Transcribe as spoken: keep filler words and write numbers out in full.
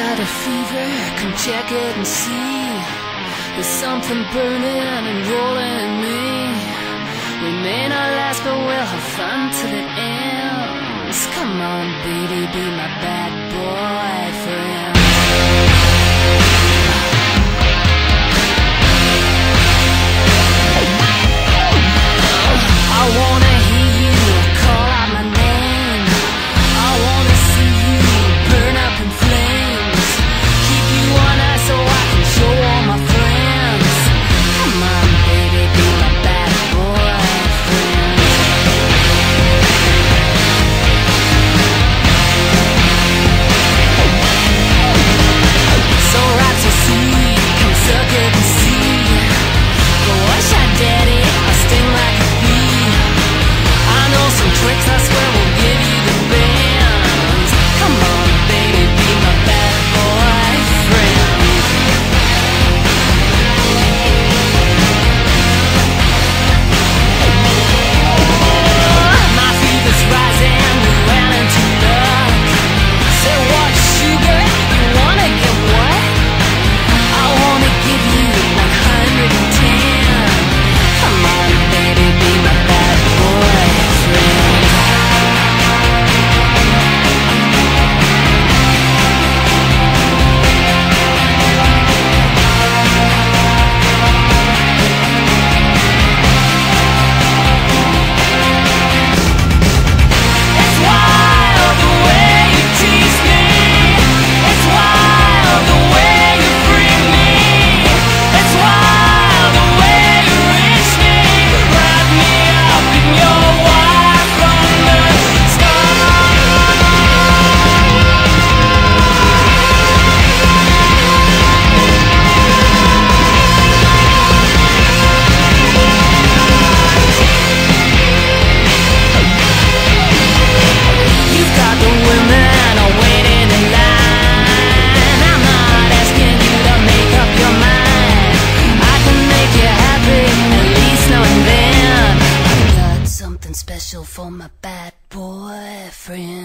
got a fever, come check it and see. There's something burning and rolling in me. We may not last, but we'll have fun till it ends. Come on, baby, be my bad boyfriend. I wanna hear you call out my name. I wanna see you burn up in flames. Keep you on ice so I can show all my friends. Come on, baby, be my bad boyfriend. So right, so sweet, come suck it and see. But once I did it, I sting like a bee. I know some tricks, I swear will give you the bands. Come on, baby, be my bad boyfriend. My fever's rising, we ran into luck. Say what, sugar, you wanna get what? I wanna give you one hundred ten. Come on, baby, be my bad boyfriend. It's wild the way you tease me. It's wild the way you free me. It's wild the way you reach me. Wrap me up in your wire from the start. You've got the women all waiting in line. I'm not asking you to make up your mind. I can make you happy, at least now and then. I've got something special for my bad boyfriend.